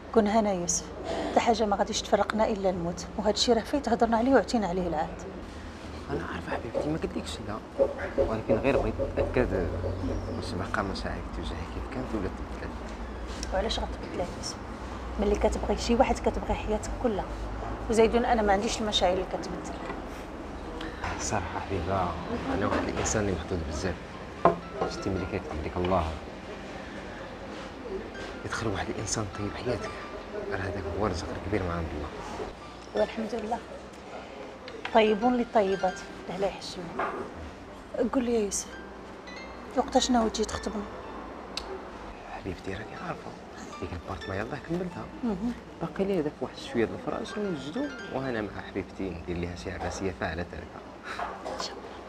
كون هنا يوسف، حتى حاجه ما غاديش تفرقنا الا الموت، وهذا الشيء راه فايت هضرنا عليه وعطينا عليه العهد. انا عارفه حبيبتي ما قلتلكش لا، ولكن غير بغيت نتاكد واش باقا مشاعرك تجاهي كيف كانت ولا تبدلت. وعلاش غتبدل يا يوسف؟ ملي كتبغي شي واحد كتبغي حياتك كلها، وزيدون انا ما عنديش المشاعر اللي كتبدل. الصراحه حبيبه انا واحد الانسان اللي محدود بزاف. شتي ملي كيكتب لك الله يدخل واحد الانسان طيب حياتك، راه هذاك هو رزق كبير من عند الله. والحمد لله، طيبون للطيبات لا يحشمون. قول لي يا يوسف، وقتاش ناوي تجي تخطبني؟ حبيبتي راكي عارفه ديك البارت ما يلاه كملتها، باقي لي هذاك واحد شويه د الفراش نوجدو، وانا مع حبيبتي ندير ليها شي عباسيه فاعله تاركه. ان شاء الله.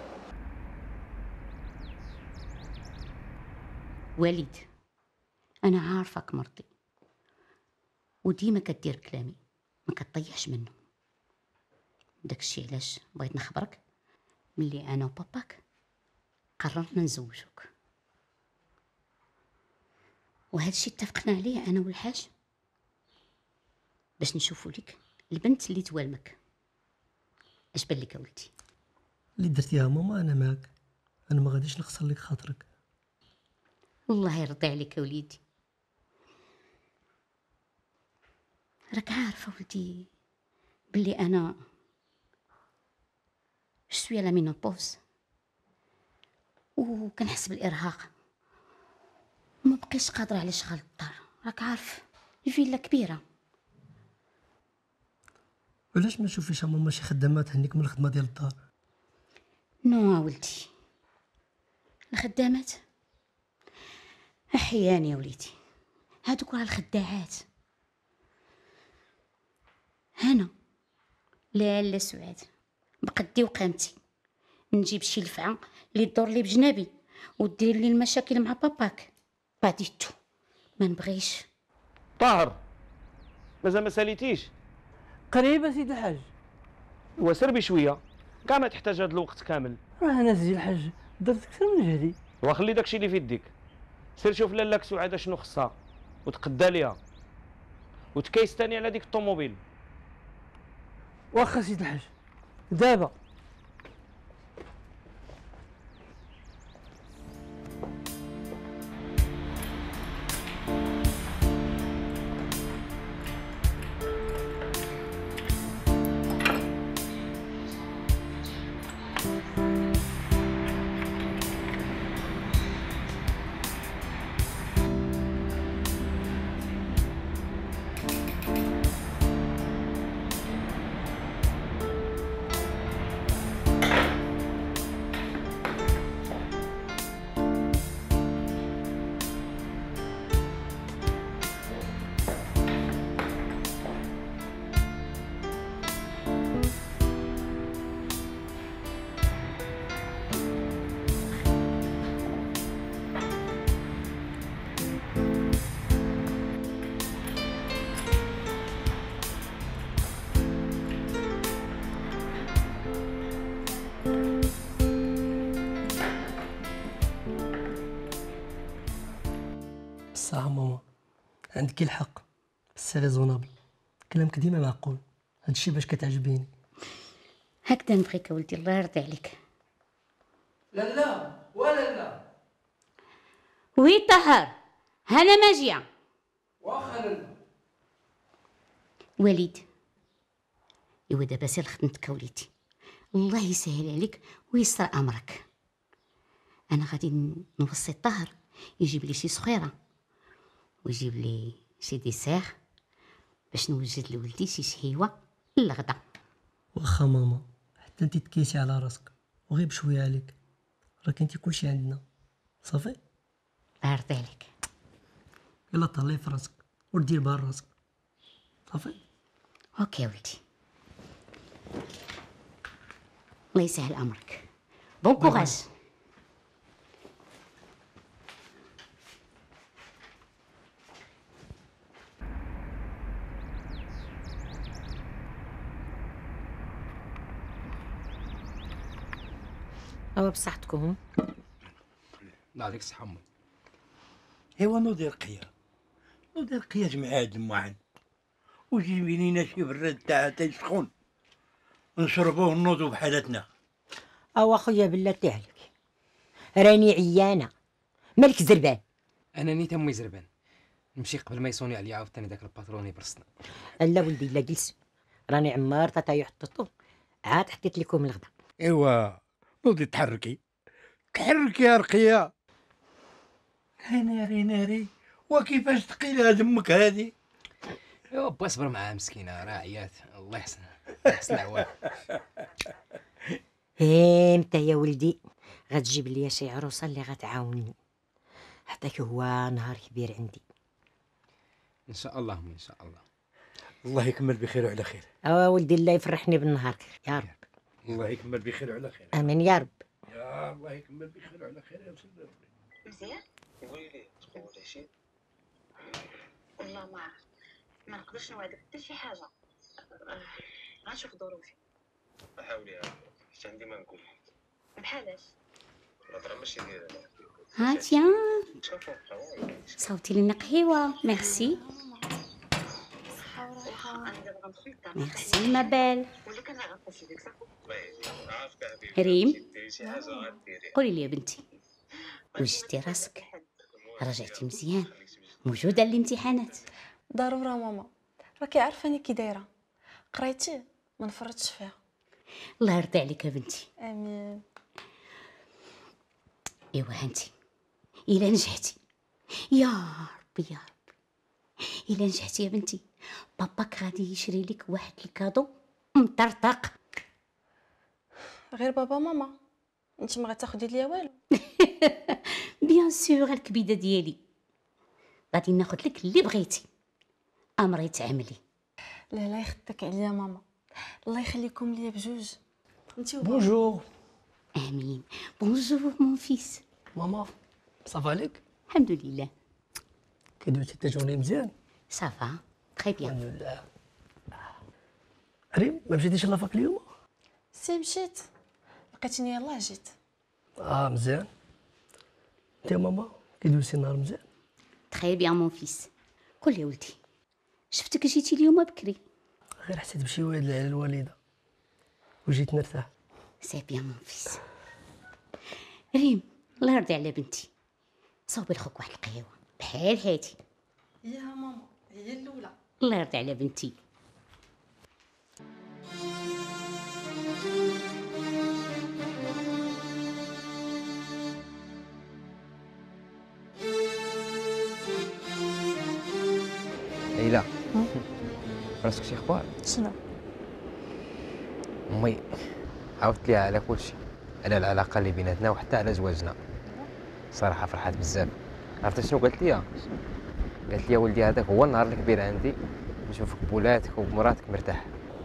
وليد، انا عارفك مرضي وديما كدير كلامي ما كطيحش منه. داكشي علاش بغيت نخبرك ملي انا وباباك قررنا نزوجوك، وهذا الشيء اتفقنا عليه انا والحاج باش نشوفوا لك البنت اللي توالمك. اش بان لك ولدي؟ اللي درتيها ماما انا معك، انا ما غاديش نخسر لك خاطرك. الله يرضي عليك يا وليدي. راك عارفه ولدي بلي انا شويه لا مينوبوز وكنحس بالارهاق، وما بقيتش قادره على شغل الدار. راك عارف الفيلا كبيره. علاش ما نشوفيش ماما شي خدامه تهنيك من الخدمه ديال الدار؟ نو ولدي، الخدامات احيان يا وليدي، هادوك راه الخداعات. هنا لا سعاد بقدي وقامتي نجيب شي لفعه اللي تدور لي بجنابي ودير لي المشاكل مع باباك، بعديتو ما نبغيش. طاهر مازال ما ساليتيش؟ قريبة سيدي الحاج. هو سير بشويه، كاع ما تحتاج هذا الوقت كامل. راه انا سيدي الحاج درت اكثر من جهدي. وخلي داكشي اللي في يديك، سير شوف لالاك سعاده شنو خصها وتقدى ليها وتكيس تاني على ديك الطوموبيل. واخا سيدي الحاج دابا. صح ماما، عندك الحق، بس ريزونابل، كلامك ديما معقول، هادشي باش كتعجبيني. هكذا نبغيك يا ولدي، الله يرضي عليك. لا ولا لا. وي طهر، هنا ماجيه. واخا لا. وليد، ايوا دابا سير لخدمتك وليدي، الله يسهل عليك ويسر امرك. انا غادي نوصي الطاهر يجيب لي شي صخيره ويجيب لي شي ديسير باش نوجد لولدي شي شهيوه للغدا. واخا ماما، حتى انتي تكيسي على راسك وغير بشويه عليك، راك انتي كلشي عندنا صافي. الله يرضي عليك. يلا طلعي في راسك ودير بها راسك صافي. اوكي ولدي، الله يسهل امرك. بون كوراج. أو بصحتكم. الله عليك الصحة أمي. ايوا نودي رقيه جمعيه المعن وجيبي لينا شي براد تاع سخون نشربوه ونوضوا بحالتنا. او اخويا بالله تهلك، راني عيانه، مالك زربان؟ انا نيت امي زربان، نمشي قبل ما يصوني عليا عاوتاني داك الباترون يبرسنا. لا ولدي لا جلس، راني عمار تاتا يحططو، عاد حطيت لكم الغدا. ايوا نوضي تحركي يا رقيه. ناري وكيفاش ثقيله دمك هذه؟ ايوا با صبر معاها مسكينه راه عيات، الله يحسن العوان. امتى يا ولدي غتجيب لي شي عروسه اللي غتعاونني؟ حتى هو نهار كبير عندي ان شاء الله ان شاء الله. الله يكمل بخير وعلى خير. ولدي الله يفرحني بالنهار يا رب. الله يكمل بخير وعلى خير. امين يا رب. يا الله يكمل بخير وعلى خير يا سيدي ربي. مزيان؟ قولي لي تقولي شي؟ والله ما عرفت، ما نقدرش نوعدك حتى شي حاجه، غنشوف ظروفي. حاولي حيت عندي ما نقول. بحالاش؟ الهضره ماشي ديال ها تيان صوتي لنا قهوه. ميرسي انا دابا غندخل للدار. ميرسي ما بال. ولا كان غنتصل بك صافي. عارفك ريم ديري شي حاجه غديريها. قولي لي يا بنتي، وجدتي راسك؟ رجعتي مزيان؟ موجوده الامتحانات؟ ضرورة ماما، راكي عارفاني كي دايره، قرايتي ما نفرطش فيها. الله يرضي عليك يا بنتي. امين. ايوا هانتي الا نجحتي يا ربي يا ربي، الا نجحتي يا بنتي باباك غادي يشري لك واحد الكادو مطرطق. غير بابا ماما، انت ما غتاخدي ليا والو. بيان سور الكبيده ديالي غادي ناخذ لك اللي بغيتي، امري تعملي. لا لا يخدك عليا ماما، الله يخليكم ليا بجوج انت وبابا. بونجور. امين. بونجور مون فيس. ماما صافا عليك؟ الحمد لله. كي دوزتي تا جورني مزيان؟ صافا تري بيان. الحمد لله. ريم ما مشيتيش لافاك اليوم؟ سي مشيت، لقيتني يلاه جيت. مزيان. انت ماما كي دوزتي النهار مزيان؟ تري بيان مون فيس. قول لي ولدي، شفتك جيتي اليوم بكري؟ غير حسيت بشي واد على الوالده وجيت نرتاح. سي بيان مون فيس. ريم الله يرضي على بنتي، صوبي لخوك واحد القهوه بحال هادي. يا ماما هي الاولى. الله يرضي على بنتي. ليلى راسك شي اخبار؟ شنو؟ امي عاودت ليها على كلشي، على العلاقه اللي بيناتنا وحتى على زواجنا. صراحه فرحات بزاف. عرفتي شنو قالت لي؟ قالت لي ولدي هذاك هو النهار الكبير عندي نشوفك بولادك وبمراتك مرتاح.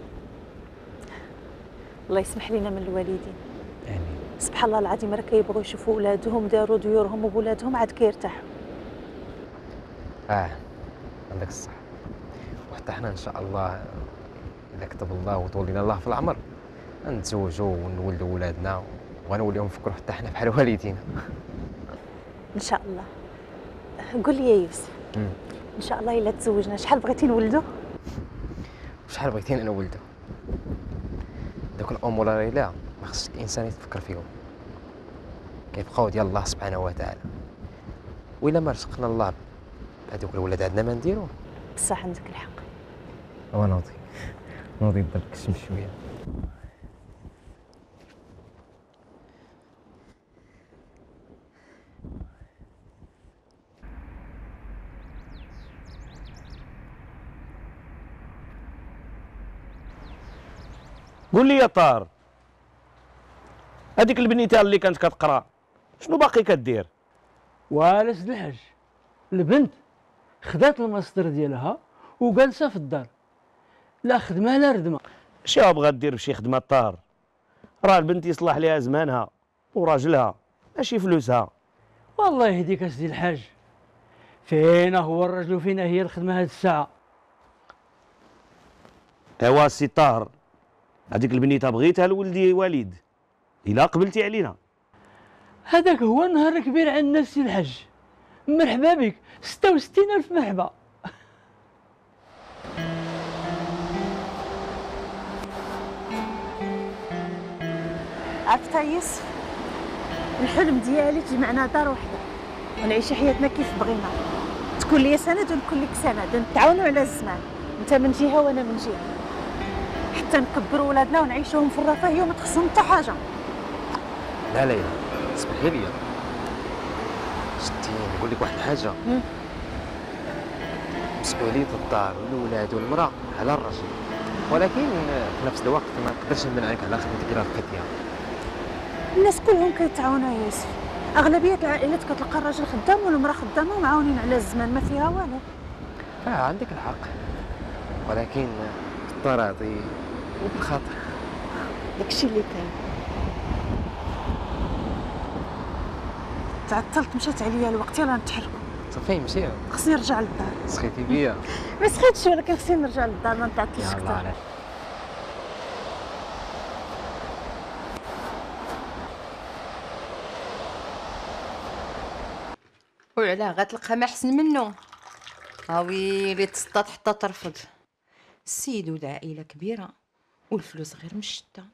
الله يسمح لنا من الوالدين. امين. سبحان الله العظيم راه كيبغوا يشوفوا ولادهم داروا ديورهم وبولادهم عاد كيرتاحوا. عندك الصح. وحتى حنا ان شاء الله اذا كتب الله وطول لنا الله في العمر نتزوجوا ونولدوا ولادنا وغنوليو نفكروا حتى حنا بحال والدينا. ان شاء الله. قول لي يا يوسف، ان شاء الله الا تزوجنا شحال بغيتي نولدوا؟ وشحال بغيتيني انا ولدو؟ دوك الامور راهي لا ما خصش الانسان يتفكر فيهم، كيبقاو ديال الله سبحانه وتعالى. وإلا ما رزقنا الله بهذوك الولاد عندنا ما نديروه. بصح عندك الحق. هو نوضي نضرب الشمس شويه. قول لي يا طار، هذيك البنيته اللي كانت كتقرا شنو باقي كدير؟ ولا سيد الحاج، البنت خدات الماستر ديالها وجالسه في الدار، لا خدمه لا ردمه. شي بغات دير بشي خدمه طار، راه البنت يصلح ليها زمانها وراجلها ماشي فلوسها. والله يهديك اسيدي الحاج، فينا هو الرجل وفينا هي الخدمه هاد الساعه. ايوا سي طاهر، هذيك البنيته بغيتها لولدي وليد، الا قبلتي علينا. هذاك هو النهار الكبير عندنا سي الحاج. مرحبا بك، 66,000 مرحبا. عرفت يوسف، الحلم ديالي تجمعنا دار وحده ونعيش حياتنا كيف بغينا، تكون لي سند ونكون لك سند، نتعاونوا على الزمان، انت من جهه وانا من جهه، حتى نكبروا ولادنا ونعيشوهم في الرفاهيه وما تخصهم حتى حاجه. لا ليلى اسمحي لي، شتي نقول لك واحد الحاجه، مسؤوليه الدار والولاد والمراه على الرجل، ولكن في نفس الوقت ما نقدرش نمنع عنك على خدمتك راه القضيه. الناس كلهم كيتعاونوا يا يوسف، اغلبيه العائلات كتلقى الراجل خدام والمراه خدامه ومعاونين على الزمان، ما فيها والو. عندك الحق، ولكن بالتراضي وبالخاطر. داكشي اللي كاين. تعطلت مشات عليا الوقت، يلاه نتحركوا. صافي مشيو، خصني نرجع للدار. سخيتي بيا؟ ما سخيتش ولكن خصني نرجع للدار ما نتعطلش يلاه اكثر. علاش؟ وعلاه غتلقى ما احسن منه؟ ويلي تصطاد حتى ترفض. السيد والعائله كبيره والفلوس غير مشتة،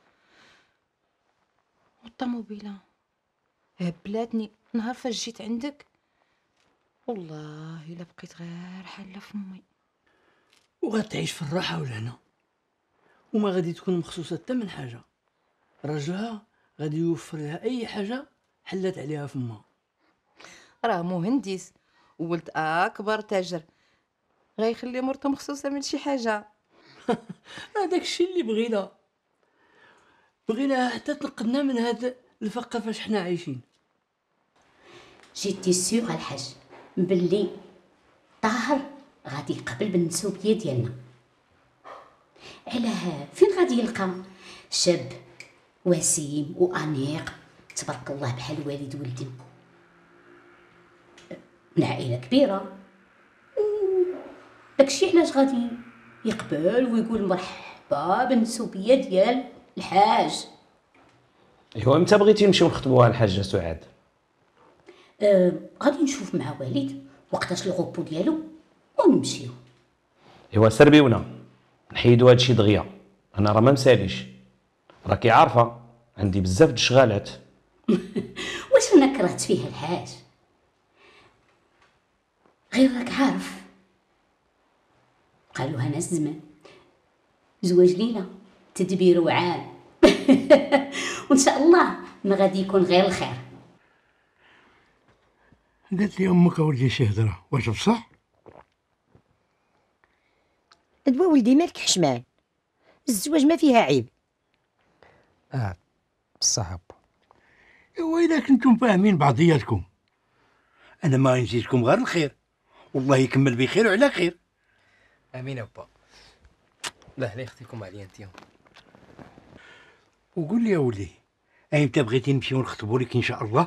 والطوموبيله هبلاتني نهار فاش جيت عندك، والله الا بقيت غير حاله فمي. وغتعيش في الراحه والهنا، وما غادي تكون مخصوصه حتى من حاجه، راجلها غادي يوفر لها اي حاجه حلات عليها فمها. راه مهندس وولد اكبر تاجر، غيخلي مرته مخصوصه من شي حاجه. هذاك الشيء اللي بغينا حتى تنقذنا من هذا الفقر فاش حنا عايشين. جيتي سيغ الحاج باللي طاهر غادي يقبل بالنسوبيه ديالنا، علاه فين غادي يلقى شاب وسيم وانيق تبارك الله بحال والد ولدي من عائله كبيره؟ داكشي علاش غادي يقبل ويقول مرحبا بالنسوبيه ديال الحاج. ايوا امتى بغيتي نمشيو نخطبوها الحاجه سعاد؟ غادي نشوف مع والد وقتاش الغوبو ديالو ونمشيو. ايوا سربيونا نحيدو هادشي دغيا، انا راه ما مساليش، راكي عارفه عندي بزاف د الشغالات. واش انا كرهت فيها الحاج؟ غير راك عارف قالوها ناس زمان، زواج ليلة تدبير عام. وان شاء الله ما غادي يكون غير الخير. قالت لي امك اولدي شي هضره، واش بصح؟ دوا ولدي مالك حشمان، الزواج ما فيها عيب. بصح با. ايوا الا كنتم فاهمين بعضياتكم، انا ما نزيدكم غير الخير، والله يكمل بخير وعلى خير. امين با. لا علي اختيكم عليا انت. وقول لي يا ولدي، ايمتى بغيتي نمشيو نخطبوا لك ان شاء الله؟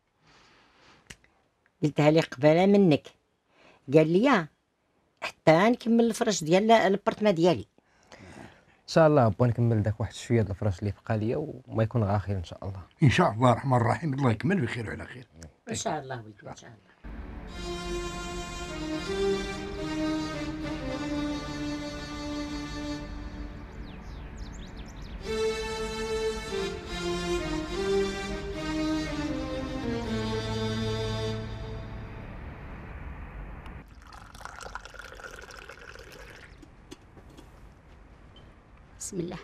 قلتها لي قبالة منك، قال لي حتى نكمل الفرش ديال البرطمان ديالي. ان شاء الله با نكمل داك واحد شويه د الفراش اللي بقى ليا وما يكون غير خير ان شاء الله. ان شاء الله الرحمن الرحيم، الله يكمل بخير وعلى خير. ان شاء الله ولدي ان شاء الله. بسم الله.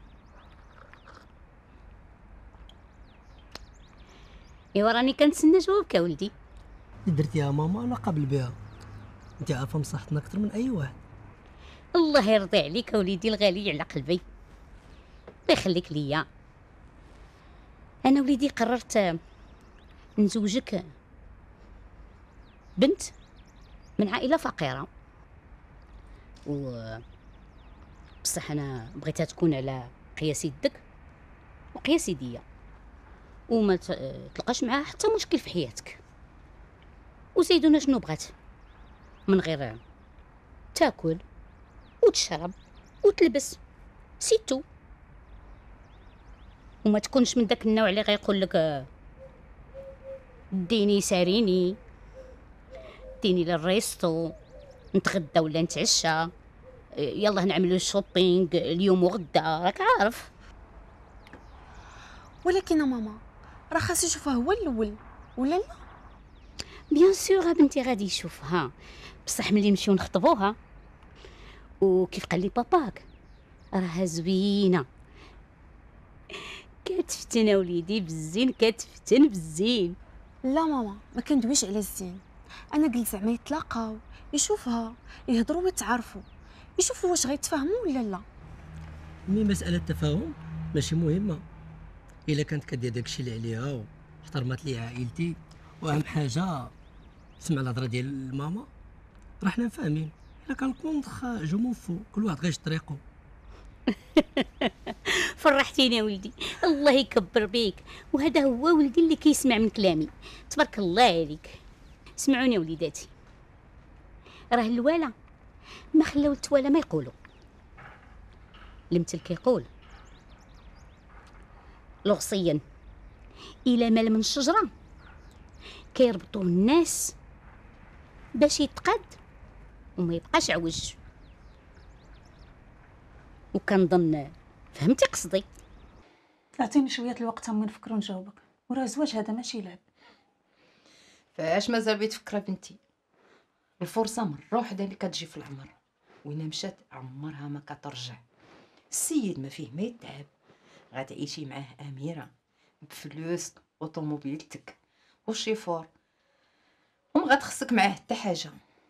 ايوا راني كنتسنى جوابك ولدي. درتي يا ماما انا قابل بها، انت عارفه مصلحتنا اكثر من اي واحد. الله يرضي عليك وليدي الغالي على قلبي، الله يخليك ليا. انا وليدي قررت نزوجك بنت من عائله فقيره، و بصح انا بغيتها تكون على قياس يدك وقياس يديا، وما تلقاش معاها حتى مشكل في حياتك. وزيدونا شنو بغات من غير تاكل وتشرب وتلبس سيتو، وما تكونش من داك النوع اللي غيقول لك ديني ساريني، ديني للريستو نتغدى ولا نتعشى، يلا نعملوا شوبينغ اليوم وغدا، راك عارف. ولكن ماما راه خاص يشوفها هو الاول ولا لا؟ بيان سور بنتي غادي يشوفها، بصح ملي نمشيو نخطبوها وكيف قال لي باباك راها زوينه كتفتن وليدي بالزين، كتفتن بالزين. لا ماما ما كندويش على الزين، انا قلت زعما يتلاقاو يشوفها يهضروا ويتعارفوا يشوفوا واش غيتفاهموا ولا لا. مي مساله التفاهم ماشي مهمه الا كانت كدير داكشي اللي عليها واحترمت لي عائلتي، واهم حاجه سمع الهضره ديال الماما راه حنا فاهمين. الا كان الكونتخ جو موفو كل واحد غيش طريقو. فرحتيني يا ولدي، الله يكبر بيك، وهذا هو ولدي اللي كيسمع من كلامي، تبارك الله عليك. سمعوني وليداتي، راه الوالا ما خلاو التوالا ما يقولوا. المثل كيقول لغصيا الى مال من الشجره كيربطوا الناس باش يتقاد وما يبقاش عوج. وكنظن فهمتي قصدي. عطيني شويه الوقت من نفكر ونجاوبك، وراه الزواج هذا ماشي لعب. فاش مازال بيتفكر بنتي؟ الفرصه مره وحده اللي كتجي في العمر، وين مشات عمرها ما كترجع. السيد ما فيه ما يتعب، غتعيشي معاه اميره بفلوس اوطوموبيلتك والشيفور، وما غتخصك معاه حتى حاجه.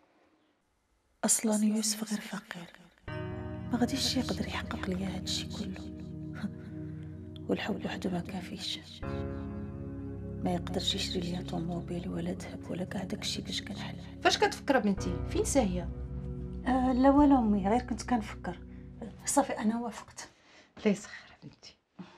اصلا يوسف غير فقير، ما غاديش يقدر يحقق ليا هادشي كله. والحب وحده ما كافيش، ما يقدرش يشري ليا طوموبيل ولا ذهب ولا كاع داكشي باش كنحلم. فاش كتفكر بنتي؟ فين ساهيه؟ لا ولا امي، غير كنت كنفكر. صافي انا وافقت. الله يسخر بنتي.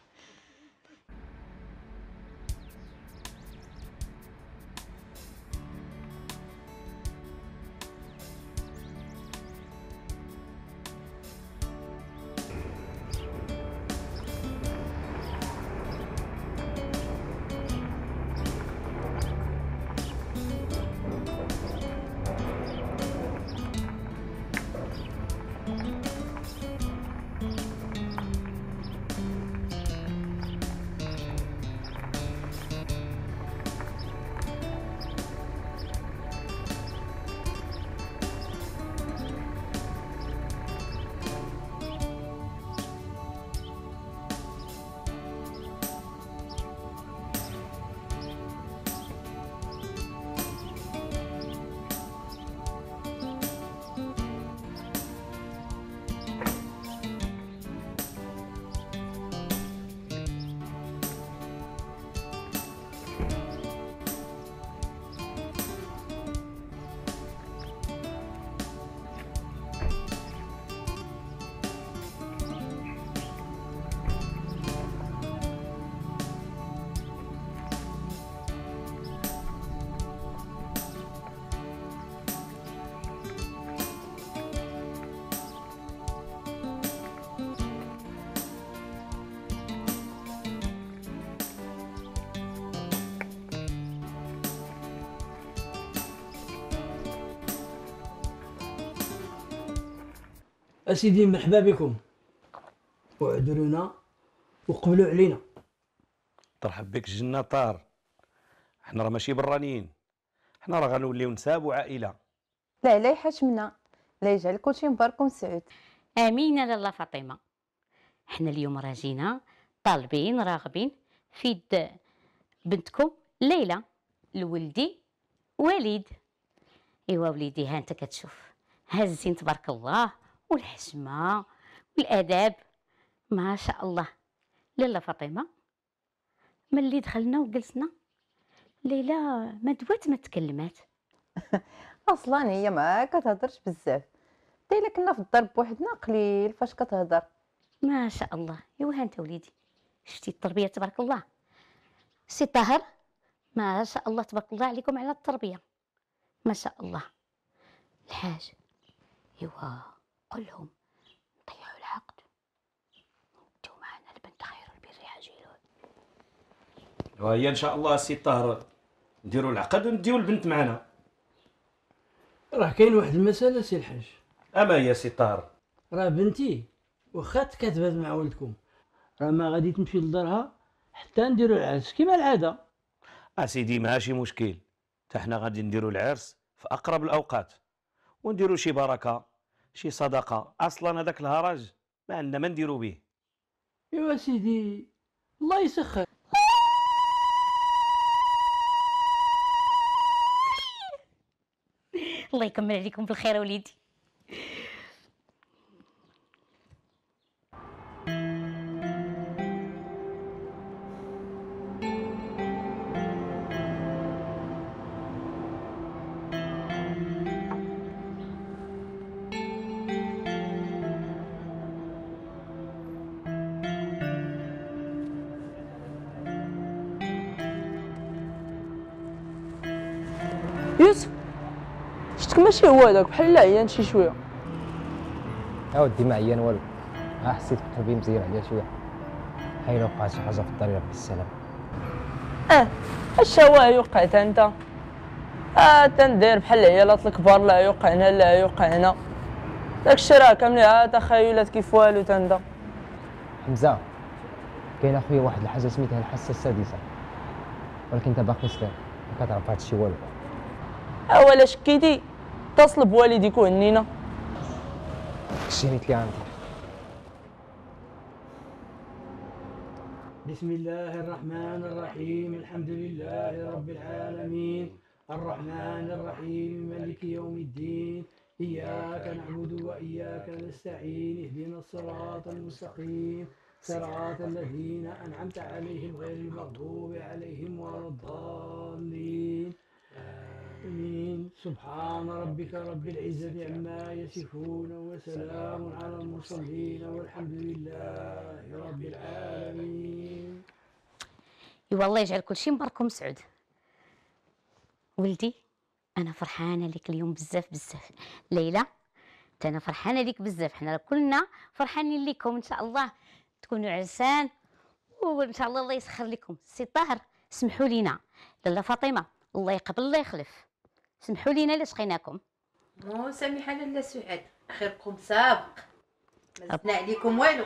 اسيدي مرحبا بكم، وعذرونا وقبلوا علينا. ترحب بك الجنة طار، حنا راه ماشي برانيين، حنا راه غنوليو نساب وعائله. لا يحشمنا، لا يجعل كلشي مبارك ومسعود. امين يا لاله فاطمه. حنا اليوم راجينا طالبين راغبين في يد بنتكم ليلى لولدي وليد. ايوا وليدي ها انت كتشوف، ها الزين تبارك الله والحشمه والاداب ما شاء الله. لاله فاطمه ملي دخلنا وجلسنا ليلى ما دوات ما تكلمات. اصلا هي ما كتهضرش بزاف، حتى الا كنا في الدار بوحدنا قليل فاش كتهضر. ما شاء الله. ايوا ها انت وليدي شتي التربيه تبارك الله. سي طاهر ما شاء الله تبارك الله عليكم على التربيه ما شاء الله. الحاج ايوا قل لهم نضيعوا العقد نديو معنا البنت خير البر عاجل. وهي ان شاء الله السي طاهر نديروا العقد ونديو البنت معنا. راه كاين واحد المساله سي الحاج. اما هي سي طاهر؟ راه بنتي واخا تكاتبات مع ولدكم راه ما غادي تمشي لدارها حتى نديرو العرس كيما العاده. اسيدي ماشي مشكل، حتى حنا غادي نديرو العرس في اقرب الاوقات، ونديرو شي بركه شي صدقه. اصلا هذاك الهرج ما عندنا ما نديرو به. ايوا سيدي الله يسخر. الله يكمل عليكم بالخير وليدي. يوسف شفتك ماشي هو هذاك، بحال لا عيان شي شويه. اودي ما عيان والو، حسيت بقلبي مزير عليا شويه، حيلا وقعت شي حاجه في الدار يا ربي السلام. اش هو يوقعت انت؟ تندير بحال العيالات الكبار، لا يوقعنا لا يوقعنا، داك الشيء راه كامل تخيلات كيف والو تندا. حمزه كاين اخويا واحد الحاجه سميتها الحاسه السادسه، ولكن انت باقي صغير ما كتعرف هذا الشيء والو. ولا شكيتي اتصل بوالديك وهنينا. شنيت لي عندي. بسم الله الرحمن الرحيم، الحمد لله رب العالمين، الرحمن الرحيم، مالك يوم الدين، إياك نعبد وإياك نستعين، اهدنا الصراط المستقيم، صراط الذين أنعمت عليهم غير المغضوب عليهم ولا الضالين. آمين. سبحان ربك رب العزة عما يصفون وسلام على المرسلين والحمد لله رب العالمين. والله يجعل كل شيء مبارك ومسعود. ولدي انا فرحانه لك اليوم بزاف بزاف. ليلى انا فرحانه لك بزاف، حنا كلنا فرحانين لكم. ان شاء الله تكونوا عرسان وان شاء الله الله يسخر لكم. سي طاهر سمحوا لينا، لاله فاطمه الله يقبل الله يخلف، سمحوا لينا الا شقيناكم. سامحه لاله سعاد، خيركم سابق، ما زدنا عليكم والو.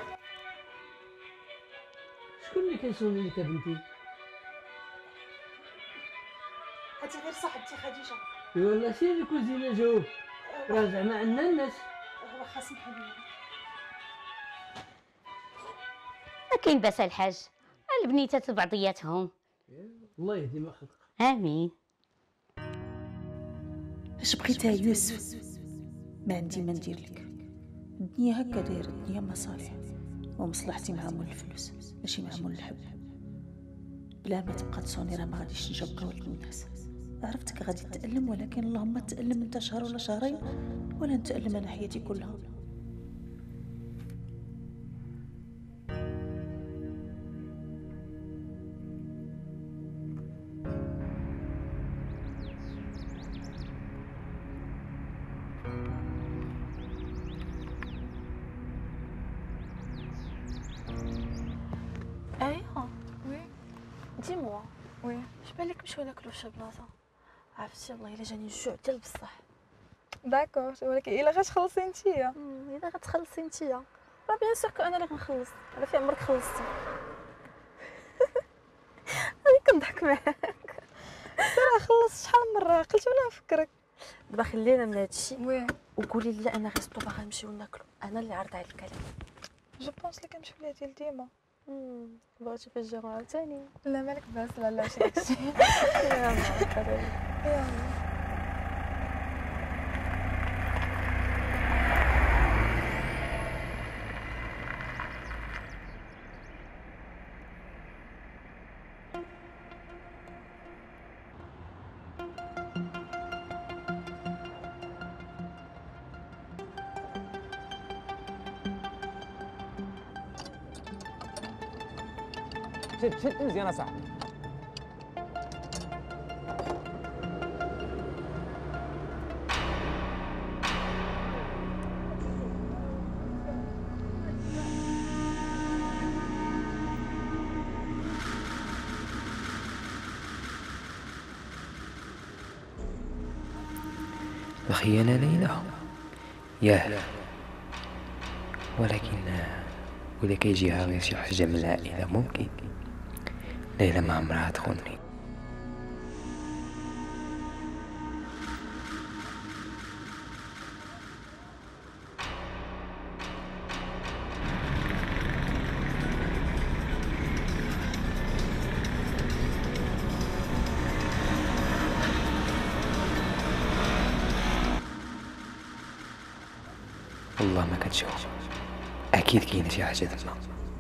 شكون اللي كيصوني لك بنتي؟ هاتي غير صاحبتي خديجه. ايوا لا سير الكوزينه جاوب، راه زعما عندنا الناس. واخا سمحوا لي. ما كاين باس الحاج، البنيتات بعضياتهم. الله يهدي ما خلق. امين. اش بغيتها يوسف؟ ما عندي ما ندير لك. الدنيا هكا دايره، الدنيا مصالح، ومصلحتي مع مول الفلوس ماشي مع مول الحب. بلا ما تبقى تصوني راه ما غاديش نجاوبك ولد الناس. عرفتك غادي تألم، ولكن اللهم تألم انت شهر ولا شهرين، ولا نتألم انا حياتي كلها. ايوا وي ديموا وي اش بالك نمشيو ناكلو فشي بلاصه؟ عرفتي الله الا جاني الجوع ديال بصح. داكور، ولكن الا غتخلصي نتيا. الا غتخلصي نتيا راه بيان سور كو انا اللي غنخلص. على في عمرك خلصتي؟ انا كنضحك معاك. راه خلصت شحال من مره، قلت ولا نفكرك. دابا خلينا من هادشي وي وقولي لا انا غير سطو باغا نمشيو ناكلو. انا اللي عرض على الكلام. جو بونس لي كنمشيو ليها ديال ديما. بغيتي فاش عاوتاني؟ لا مالك باس، لا لا ماشي داكشي. يلا شد مزيان اصاحبي. الخيانة ليلى ياه، ولكن ولا كيجيها غير شي حاجة من العائلة ممكن. ليلى ما عمرها تخونني. والله ما كتشوف، اكيد كاينه شي حاجه تما.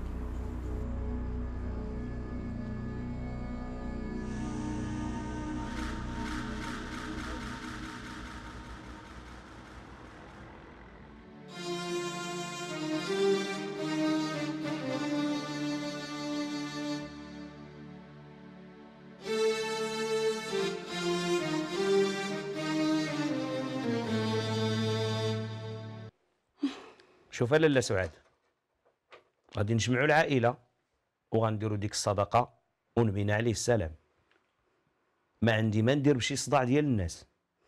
شوف لاله سعاد، غادي نجمعوا العائله وغنديروا ديك الصدقه ونبينا عليه السلام. ما عندي ما ندير بشي صداع ديال الناس.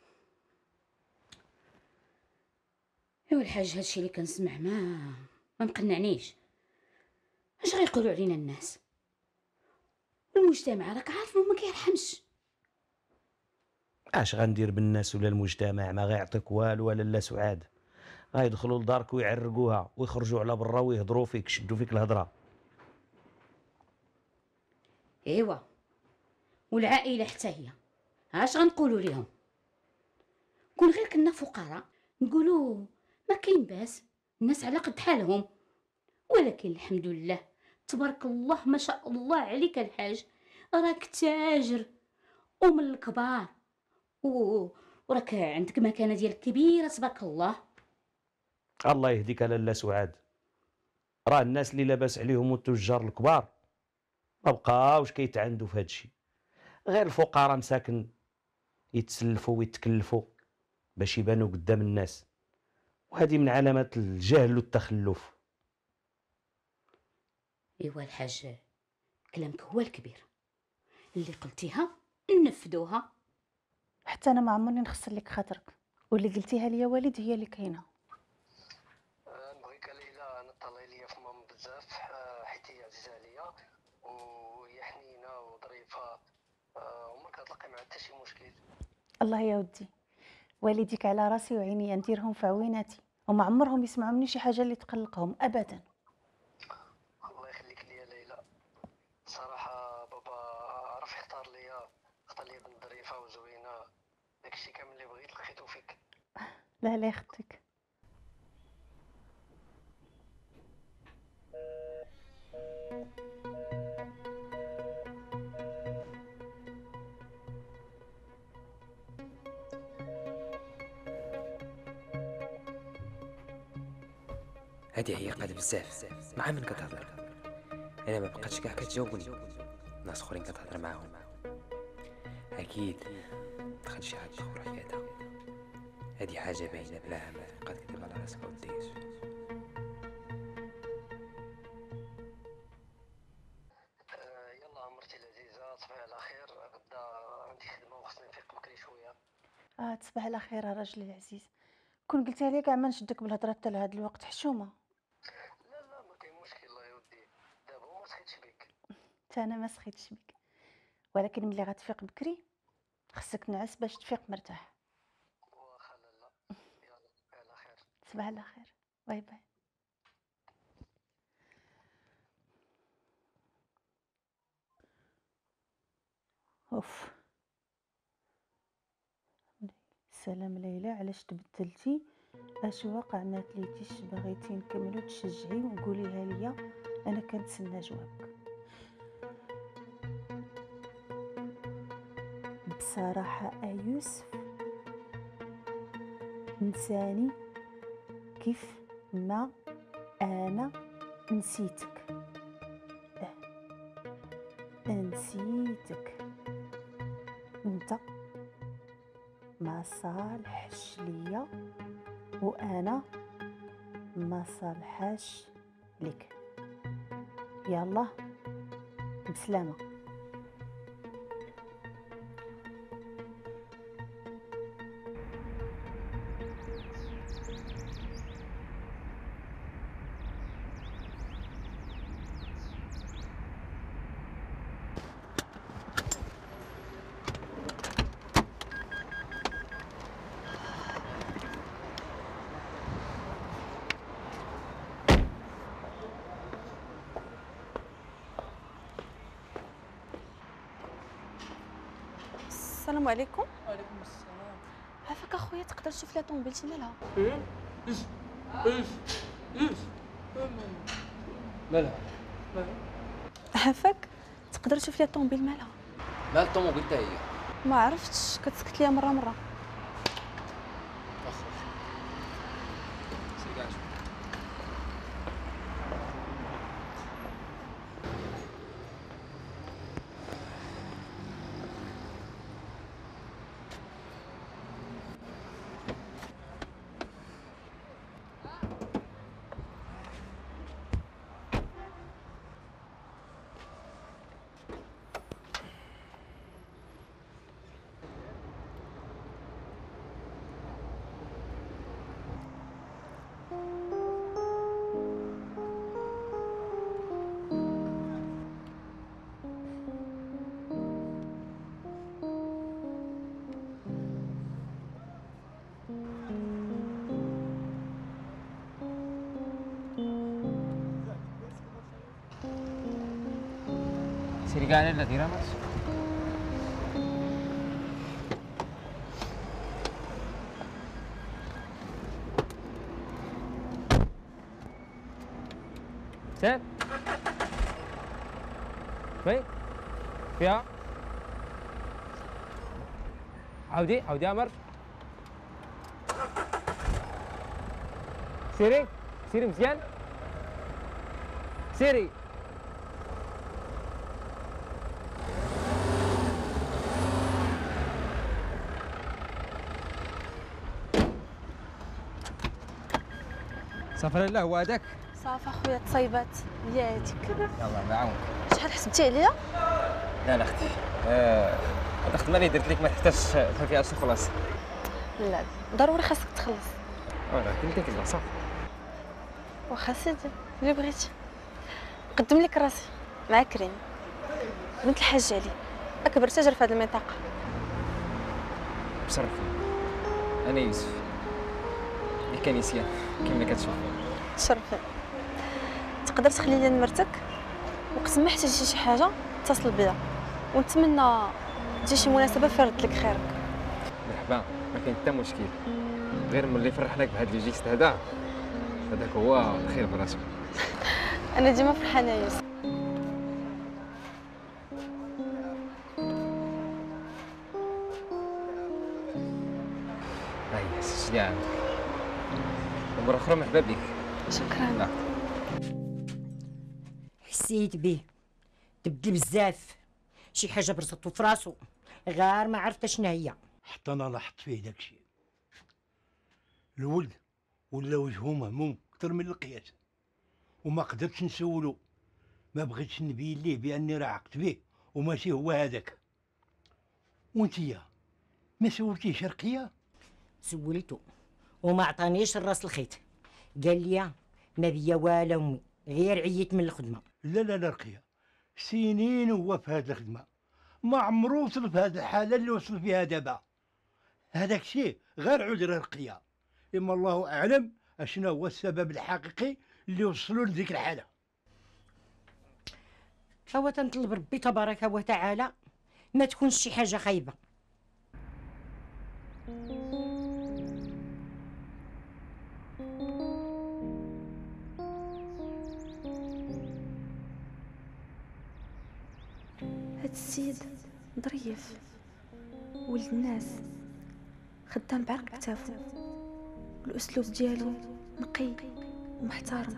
ايوا الحاج، هادشي اللي كنسمع ما مقنعنيش. اش غيقولوا علينا الناس؟ المجتمع راك عارف ما كيرحمش. اش غندير بالناس ولا المجتمع؟ ما غيعطيك والو لاله سعاد. غيدخلوا لدارك ويعرقوها ويخرجوا على برا ويهضروا فيك، يشدوا فيك الهضره. ايوا والعائله حتى هي اش غنقولوا ليهم؟ كون غير كنا فقراء نقولوا ما كاين باس، الناس على قد حالهم. ولكن الحمد لله تبارك الله ما شاء الله عليك الحاج، راك تاجر ومن الكبار وراك عندك مكانه ديالك كبيره تبارك الله. الله يهديك لاله سعاد، راه الناس اللي لاباس عليهم التجار الكبار ما بقاوش كيتعندوا في هادشي. غير الفقراء مساكن يتسلفوا ويتكلفوا باش يبانوا قدام الناس، وهذه من علامات الجهل والتخلف. ايوا الحاج، كلامك هو الكبير، اللي قلتيها نفذوها. حتى انا ما عمرني نخسر لك خاطرك، واللي قلتيها ليا والد هي اللي كاينه. نبغيك ليلى نطلعي ليا في ماما بزاف، حيت هي عزيزه عليا وهي حنينه وظريفه، وما كتلقي معها حتى شي مشكل. الله يا ودي، والديك على راسي وعيني، نديرهم في عويناتي وما عمرهم يسمعوا مني شي حاجه اللي تقلقهم ابدا. الله يخليك ليا ليلى. صراحه بابا عرف يختار ليا بنت ظريفه وزوينه، داكشي كامل اللي بغيت لقيتو فيك. لا لا يا اختك. هادي عيقات بزاف، مع من كتهضر؟ انا ما بقاتش كاع كتجاوبني، ناس اخرين كتهضر معاهم. اكيد دخل شي حاجه اخرى حياتها. هادي حاجه باينه بلا ما تبقى تكذب على راسك وديش. يلا عمرتي العزيزه، تصبحي على خير. غدا عندي خدمه وخصني نفيق بكري شويه. تصبح على خير يا راجلي العزيز. كون قلتها لي كاع ما نشدك بالهضره حتى لهاد الوقت، حشومه. لا ما كاين مشكل يا ودي، دابا ما سخيتش بك. حتى انا ما سخيتش بك، ولكن ملي غتفيق بكري خصك تنعس باش تفيق مرتاح. واخا لالا، يلا تصبحي على خير. تصبح على خير، باي باي. اوف، سلام ليلى، علاش تبدلتي؟ اش واقع؟ ما تليتيش بغيتي نكملو تشجعي وقوليها ليا، انا كنتسنى جوابك. بصراحه يوسف نساني كيف ما انا نسيتك. نسيتك انت، ما صالحش ليا وانا ما صالحاش لك. يلا بسلامه. السلام عليكم. وعليكم السلام. عافاك اخويا، تقدر تشوف لي طوموبيلتي مالها؟ مالها؟ عافاك تقدر تشوف لي الطوموبيل مالها؟ مال الطوموبيل حتى هي. ما عرفتش، كتسكت ليا مره. سيري كاع لا ديرها ماس. سير فيها عاودي عمر. سيري مزيان سيري. صافي لا هو هذاك. صافي اخويا تصايبات ديالك. يلاه الله يعاونك. شحال حسبتي عليا؟ لا اختي هاد الخدمه اللي درت لك ما تحتاجش فيها شي خلاص. لا ضروري خاصك تخلص. قلت لك لا صافي. واخا سيدي اللي بغيتي. نقدم لك راسي مع كريم بنت الحاج علي، اكبر تاجر في هذه المنطقه. بشرفي انا يوسف الكنيسيه كما كتشوف. تشرفي. تقدر تخلي لي نمرتك، وقت ما احتاجتي شي حاجه اتصل بيا، ونتمنى تجي شي مناسبه فيها رد لك خيرك. مرحبا، ما كاين حتى مشكل، غير ملي فرحناك بهذا اللي جيست هذاك هو الخير براسك. انا ديما فرحانه يا يوسف. هيا سجلي عندك. مرة أخرى مرحبا بك. شكرا. حسيت بيه تبدل بزاف، شي حاجه برزتو في راسو غير ما عرفت شنو هي. حتى انا لاحظت فيه داكشي. الولد ولا وجهه مهموم اكثر من القياس، وما قدرتش نسولو، ما بغيتش نبين ليه باني راه عقت به وماشي هو هذاك. وانتيا ما سولتيش رقيه؟ سولتو وما عطانيش الراس الخيط، قال لي ما بيا والو امي، غير عييت من الخدمه. لا رقيه، سنين هو في هذه الخدمه، ما عمرو وصل في هذه الحاله اللي وصل فيها دابا. هذاك الشيء غير عذر رقيه، اما الله اعلم اشنو هو السبب الحقيقي اللي وصلوا لذيك الحاله. هو تنطلب ربي تبارك وتعالى ما تكونش شي حاجه خايبه. هاد السيد ظريف، ولد الناس، خدام بعرق كتافو، الاسلوب ديالو نقي ومحترم.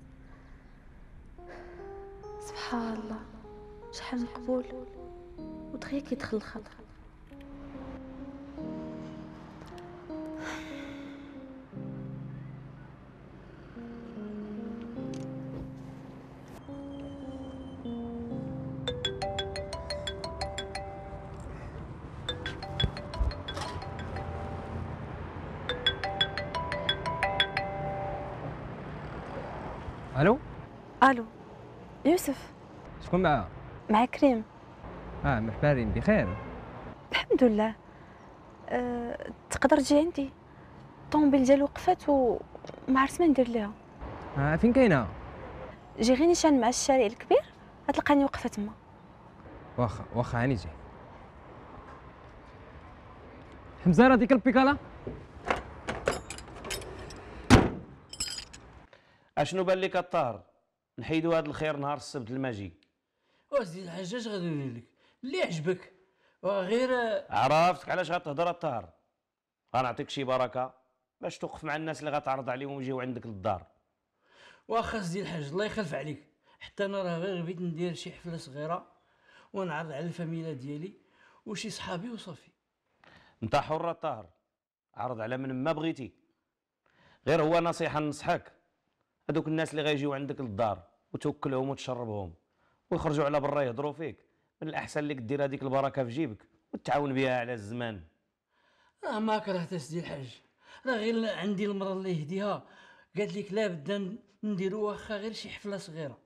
سبحان الله شحال مقبول ودغيا كيدخل الخطر. الو يوسف، شكون معاه؟ مع كريم. مرحبا ريم، بخير؟ الحمد لله. تقدر تجي عندي؟ الطوموبيل ديالي وقفات وما عرفت ما ندير ليها. فين كاينه؟ جي غير نيشان مع الشارع الكبير غتلقاني وقفه تما. واخا هاني جاي. مزارة ديك البيكالا. اشنو بان لك الطاهر؟ نحيدو هذا الخير نهار السبت الماجي. وسيدي الحاج اش غادي ندير لك؟ اللي يعجبك وغير. عرفتك علاش غتهضر الطاهر. غنعطيك شي بركه باش توقف مع الناس اللي غتعرض عليهم ويجيو عندك للدار. واخا سيدي الحاج الله يخلف عليك، حتى انا راه غير بغيت ندير شي حفله صغيره ونعرض على الفاميلا ديالي وشي صحابي وصافي. انت حر الطاهر، عرض على من ما بغيتي. غير هو نصيحه ننصحك، هذوك الناس اللي غيجيو عندك للدار وتوكلهم وتشربهم ويخرجوا على برا يهضروا فيك، من الاحسن لك دير هذيك البركه في جيبك وتعاون بها على الزمان. ما كرهت سيدي الحاج، راه غير عندي المراه الله يهديها قالت لك لا بدا نديرو واخا غير شي حفله صغيره.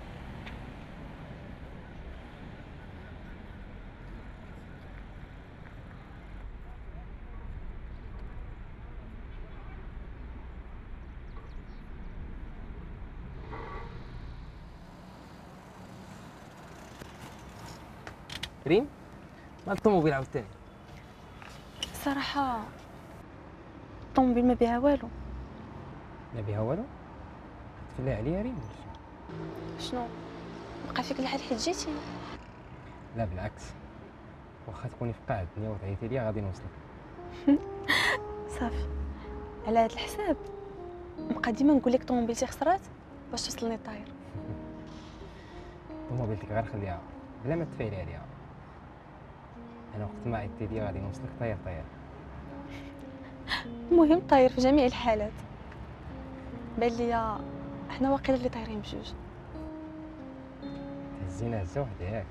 ريم مال الطوموبيل عاوتاني. الصراحه الطوموبيل ما بيها والو. ما بيها والو؟ تفلي عليا ريم. شنو بقى فيك لحد حيت جيتي؟ لا بالعكس، واخا تكوني في قاع الدنيا وتعيطي ليا غادي نوصلك. صافي على هذا الحساب نبقى ديما نقول لك طوموبيلتي خسرات باش توصلني طاير. طوموبيلتك غير خليها بلا ما تفعلي عليها، انا وقت ما عيطتي ليا غادي نوصلك طاير طاير. المهم طاير في جميع الحالات. بان ليا حنا واقيلا اللي طايرين بجوج. تهزينا هزه وحده ياك.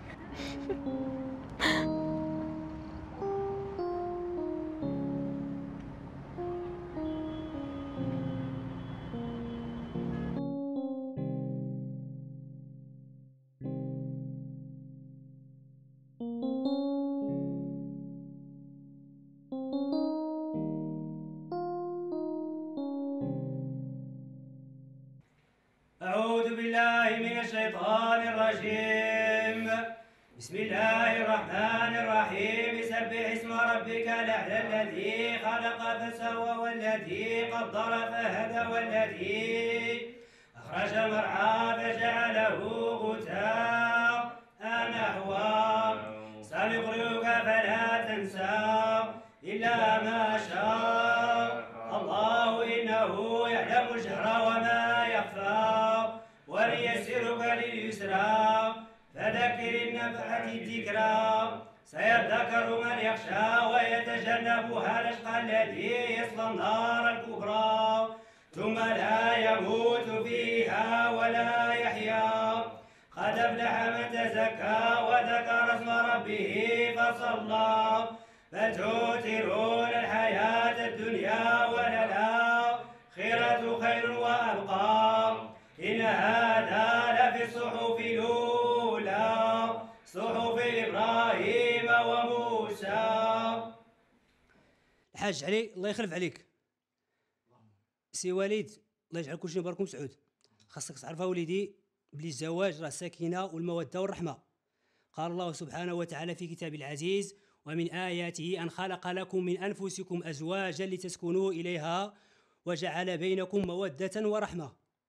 أعوذ بالله من الشيطان الرجيم. بسم الله الرحمن الرحيم. سبح اسم ربك الأعلى الذي خلق فسوى والذي قدر فهدى والذي أخرج المرعى فجعله غثاء نحوا. سنقرئك فلا تنسى إلا ما شاء الله إنه يعلم الجهر وما يخفى. وليسرك لليسرى فذكر النفعة الذكرى. سيذكر من يخشى ويتجنبها الأشقى الذي يصلى النار الكبرى ثم لا يموت فيها ولا يحيا. قد أفلح من تزكى وذكر اسم ربه فصلى. بل تؤثرون الحياة الدنيا والآخرة خير وأبقى. إن هذا لفي الصحف الأولى صحف إبراهيم وموسى. الحاج علي الله يخلف عليك. سي وليد الله يجعل كل شيء مبارك سعود. خاصك تعرفها وليدي بلي الزواج راه السكينة والمودة والرحمة. قال الله سبحانه وتعالى في كتابه العزيز: ومن آياته أن خلق لكم من أنفسكم أزواجا لتسكنوا إليها وجعل بينكم مودة ورحمة.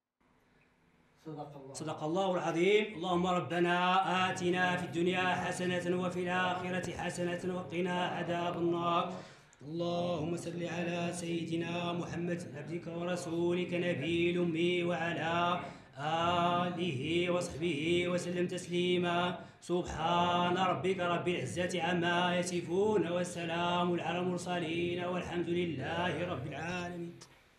صدق الله العظيم. اللهم ربنا آتنا في الدنيا حسنة وفي الآخرة حسنة وقنا عذاب النار. اللهم صل على سيدنا محمد عبدك ورسولك نبي الأمي وعلى آله وصحبه وسلم تسليما. سبحان ربك رب العزة عما يصفون والسلام على المرسلين والحمد لله رب العالمين.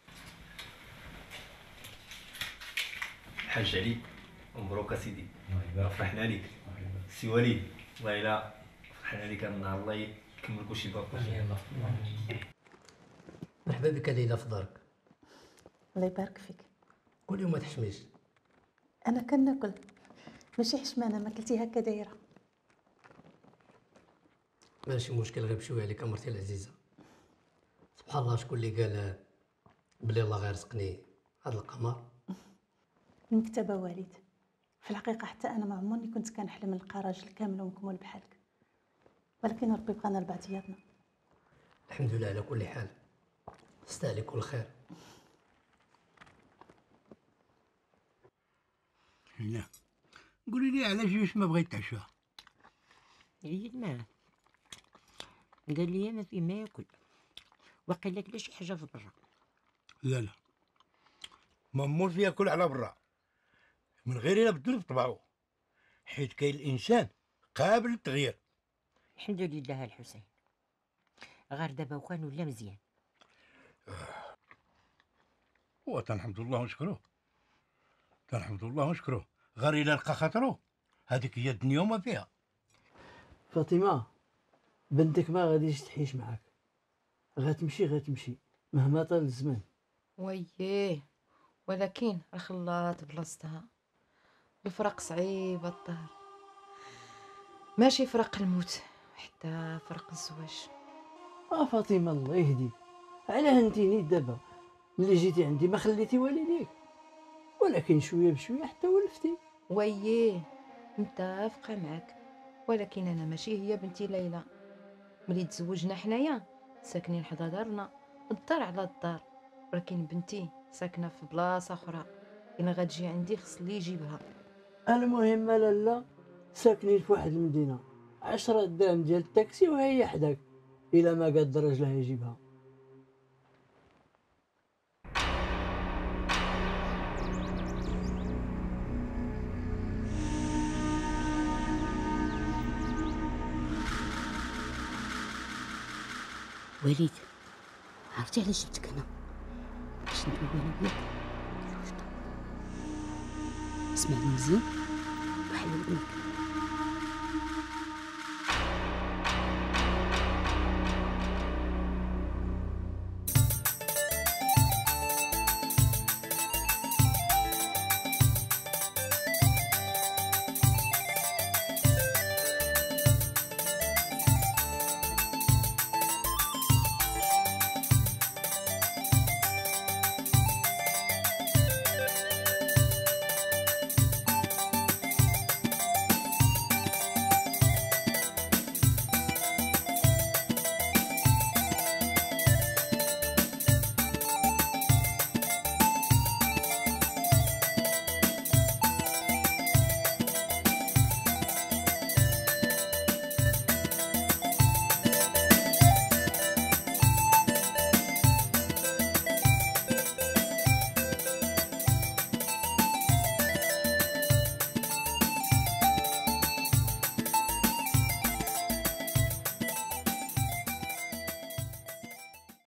حاج علي مبروك سيدي، فرحنا لك. سي وليد والله الا فرحنا لك النهار، الله يكمل كلشي بارك الله. مرحبا بك ليلى في دارك. الله يبارك فيك. كل يوم ما تحشميش. انا كناكل ماشي حشمانه، ما كلتي هكا دايره. ماشي مشكل، غير بشويه عليك مرتي العزيزه. سبحان الله، شكون اللي قال بلي الله غير رزقني هذا القمر؟ المكتبه والد. في الحقيقه حتى انا ما عمرني كنت كنحلم نلقى راجل كامل ومكمول بحالك، ولكن ربي بغانا لبعضياتنا. الحمد لله على كل حال، استاهل كل خير. لا قولي لي علاش ما بغيت تعشى؟ عيد معاه، قال لي ما في ما ياكل، وقيلا كلا شي حاجه في برا. لا ما موش ياكل على برا من غير الا بدل بطبعو، حيت كاين الانسان قابل للتغيير. الحمد لله الحسين، غير دابا وكان ولا مزيان. تنحمد الله ونشكروه، تنحمد الله ونشكروه، غير الا لقى خاطرو هذيك هي الدنيا وما فيها. فاطمه بنتك ما غاديش تحيش معاك، غتمشي مهما طال الزمان. وييه، ولكن الخلاط بلاصتها، الفراق صعيب الطهر، ماشي فراق الموت حتى فراق الزواج. فاطمه الله يهديك، علاه هنتيني دابا ملي جيتي عندي ما خليتي والديك، ولكن شويه بشويه حتى ولفتي. وييه متفقه معاك، ولكن انا ماشي هي بنتي ليلى. ملي تزوجنا حنايا ساكنين حدا دارنا، الدار على الدار، ولكن بنتي ساكنه في بلاصه اخرى. الا غتجي عندي خص اللي يجيبها. المهم لالا ساكنين في واحد المدينه، 10 دراهم ديال التاكسي وهي حداك، الا ما قاد راجلها يجيبها. وليد، عرفتي علاش جبتك هنا؟ باش ندوي بيك الوجده. اسمعني مزيان وحل ودنك.